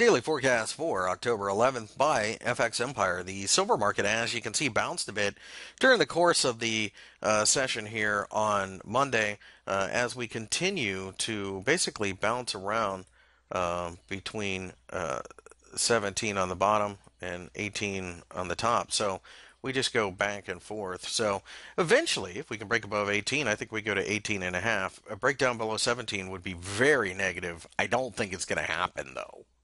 Daily forecast for October 11th by FX Empire. The silver market, as you can see, bounced a bit during the course of the session here on Monday as we continue to basically bounce around between 17 on the bottom and 18 on the top. So we just go back and forth. So eventually, if we can break above 18, I think we go to 18 and a half. A breakdown below 17 would be very negative. I don't think it's going to happen, though.